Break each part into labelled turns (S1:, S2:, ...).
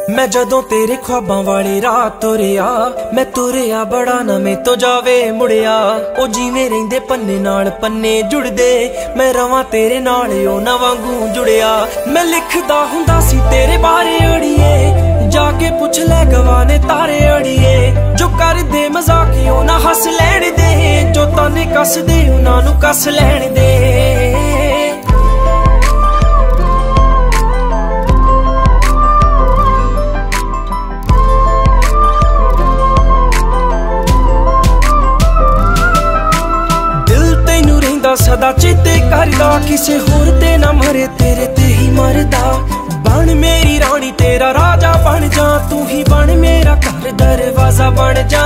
S1: मैं जदों तेरे ख्वाबां वाली रात तुरिया, मैं तुरिया बड़ा ना मैं तो जावे मुड़िया। ओ जिवें रहिंदे पन्ने नाल पन्ने जुड़दे, मैं रवां तेरे नाल ओ ना वांगू जुड़िया। मैं लिखदा हुंदा सी तेरे बारे अड़िए, जाके पुछ ले गवाने तारे अड़िए। जो कर दे मजाक ओ ना हस लैण दे, जो ताने कस दे उन्हां नूं कस लैण दे। सदा चेते करदा, किसे होर ते ना मरे तेरे ते ही मरदा। बन मेरी रानी तेरा राजा बन जा, तू ही बन मेरा घर दरवाजा बन जा।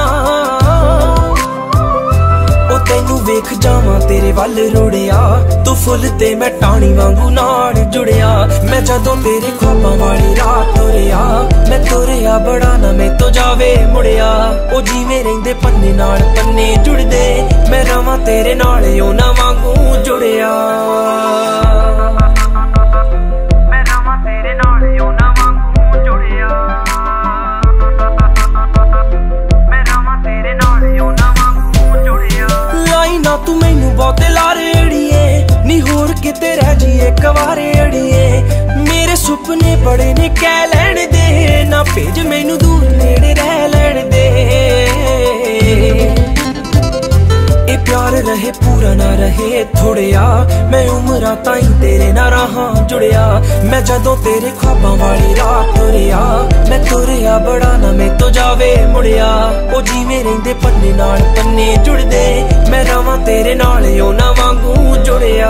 S1: ओ तैनू वेख जावां तेरे वल रुड़िया, तू फुल ते मैं टाणी वांगू नाल जुड़िया। मैं जदों तेरे ख्वाबां वाली रात तुरिया, मैं तुरिया बड़ा ना मैं तो जावे मुड़िया। ओ जिवें रहिंदे पन्ने नाल पन्ने जुड़दे, मैं रवां तेरे नाल ओ ना वांगू जुड़िया। तू मैनू बहुते लारे अड़िए, नी होर किते रह जाइए कवारे अड़िए। मेरे सुपने बड़े ने कह लैण दे, ना भेज मैनू दूर नेड़े रह लैण दे। ए प्यार रहे पूरा ना रहे थोड़िया, मैं उमरां ताईं तेरे ना रहां जुड़िया। मैं जदों तेरे ख्वाबां वाली रात तुरिया, मैं तुरिया बड़ा ना मैं तो जावे मुड़िया। ओ जिवें रहिंदे पन्ने नाल पन्ने जुड़दे, मैं रवां तेरे नाल ओ ना वांगू जुड़िया।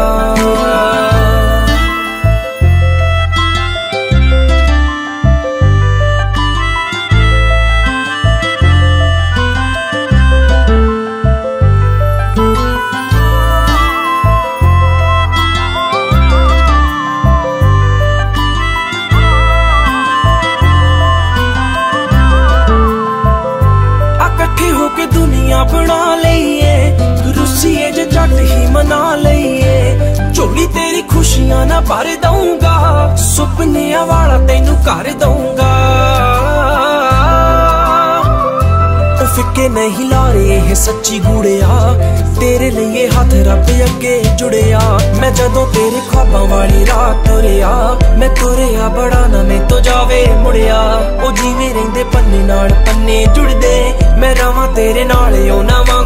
S1: दुनिया बना लईए, रुसीए जे जट ही मना लईए। झोली तेरी खुशियां ना भर दूंगा, सुपनिया वाला तैनू कर दूंगा। फिक्के नहीं लारे है सच्ची गुड़िया, तेरे लिए हाथ रब अगे जुड़िया। मैं जदों तेरे ख्वाबां वाली रात तुरिया, मैं तुरिया बड़ा ना मैं तो जावे मुड़िया। ओ जिवें रहिंदे पन्ने नाल पन्ने जुड़दे, मैं रवां तेरे नाल ओ ना वांगू